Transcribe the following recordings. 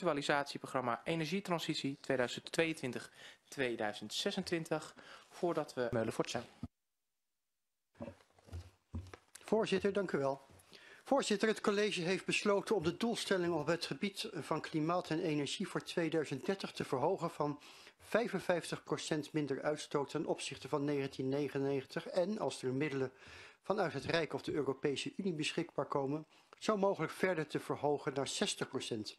actualisatieprogramma Energietransitie 2022-2026. Voordat we meulen voortzetten. Voorzitter, dank u wel. Voorzitter, het college heeft besloten om de doelstelling op het gebied van klimaat en energie voor 2030 te verhogen van 55% minder uitstoot ten opzichte van 1999 en, als er middelen vanuit het Rijk of de Europese Unie beschikbaar komen, zo mogelijk verder te verhogen naar 60%.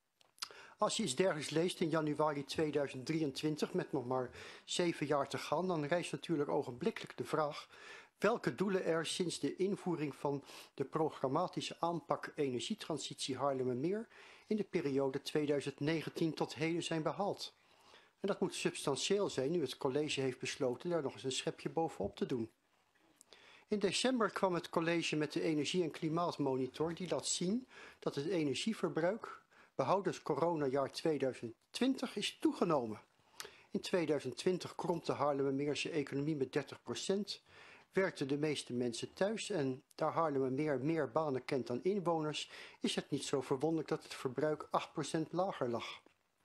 Als je iets dergelijks leest in januari 2023 met nog maar 7 jaar te gaan, dan rijst natuurlijk ogenblikkelijk de vraag welke doelen er sinds de invoering van de programmatische aanpak energietransitie Haarlemmermeer in de periode 2019 tot heden zijn behaald. En dat moet substantieel zijn nu het college heeft besloten daar nog eens een schepje bovenop te doen. In december kwam het college met de energie- en klimaatmonitor die laat zien dat het energieverbruik behoudens coronajaar 2020 is toegenomen. In 2020 kromp de Haarlemmermeerse economie met 30%, werkten de meeste mensen thuis en daar Haarlemmermeer meer banen kent dan inwoners, is het niet zo verwonderlijk dat het verbruik 8% lager lag.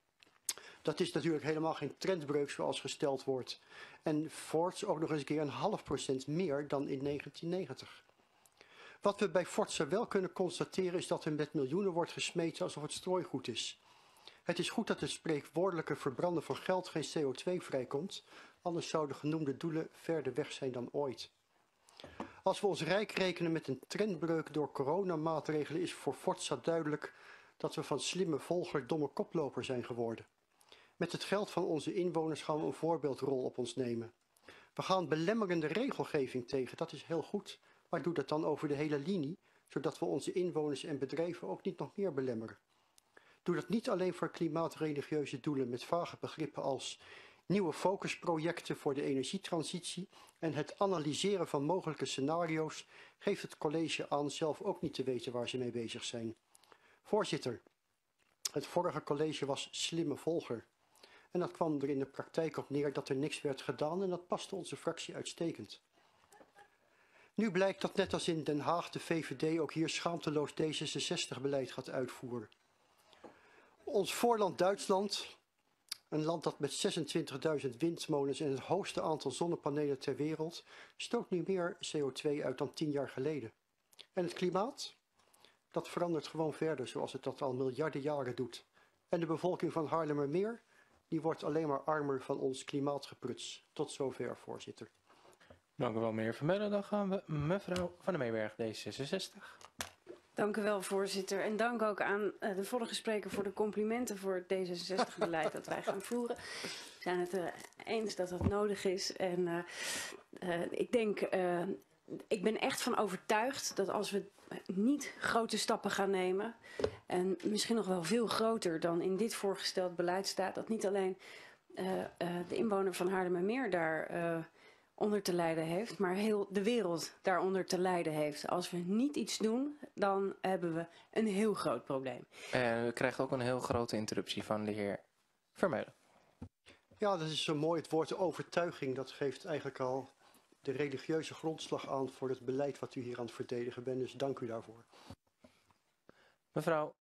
Dat is natuurlijk helemaal geen trendbreuk zoals gesteld wordt. En voorts ook nog eens een keer 0,5% meer dan in 1990. Wat we bij Forza wel kunnen constateren is dat er met miljoenen wordt gesmeten alsof het strooigoed is. Het is goed dat het spreekwoordelijke verbranden van geld geen CO2 vrijkomt, anders zouden genoemde doelen verder weg zijn dan ooit. Als we ons rijk rekenen met een trendbreuk door coronamaatregelen is voor Forza duidelijk dat we van slimme volger domme koploper zijn geworden. Met het geld van onze inwoners gaan we een voorbeeldrol op ons nemen. We gaan belemmerende regelgeving tegen, dat is heel goed, maar doe dat dan over de hele linie, zodat we onze inwoners en bedrijven ook niet nog meer belemmeren. Doe dat niet alleen voor klimaatreligieuze doelen met vage begrippen als nieuwe focusprojecten voor de energietransitie en het analyseren van mogelijke scenario's geeft het college aan zelf ook niet te weten waar ze mee bezig zijn. Voorzitter, het vorige college was slimme volger. En dat kwam er in de praktijk op neer dat er niks werd gedaan en dat paste onze fractie uitstekend. Nu blijkt dat net als in Den Haag de VVD ook hier schaamteloos D66-beleid gaat uitvoeren. Ons voorland Duitsland, een land dat met 26.000 windmolens en het hoogste aantal zonnepanelen ter wereld, stoot nu meer CO2 uit dan 10 jaar geleden. En het klimaat? Dat verandert gewoon verder zoals het dat al miljarden jaren doet. En de bevolking van Haarlemmermeer, die wordt alleen maar armer van ons klimaatgepruts. Tot zover, voorzitter. Dank u wel, meneer Vermeulen. Dan gaan we mevrouw Van der Meeberg, D66. Dank u wel, voorzitter. En dank ook aan de vorige spreker voor de complimenten voor het D66-beleid dat wij gaan voeren. We zijn het eens dat dat nodig is. En ik ben echt van overtuigd dat als we niet grote stappen gaan nemen, en misschien nog wel veel groter dan in dit voorgesteld beleid staat, dat niet alleen de inwoner van Haarlemmermeer daar onder te lijden heeft, maar heel de wereld daaronder te lijden heeft. Als we niet iets doen, dan hebben we een heel groot probleem. We krijgen ook een heel grote interruptie van de heer Vermeulen. Ja, dat is zo mooi. Het woord overtuiging, dat geeft eigenlijk al de religieuze grondslag aan voor het beleid wat u hier aan het verdedigen bent. Dus dank u daarvoor. Mevrouw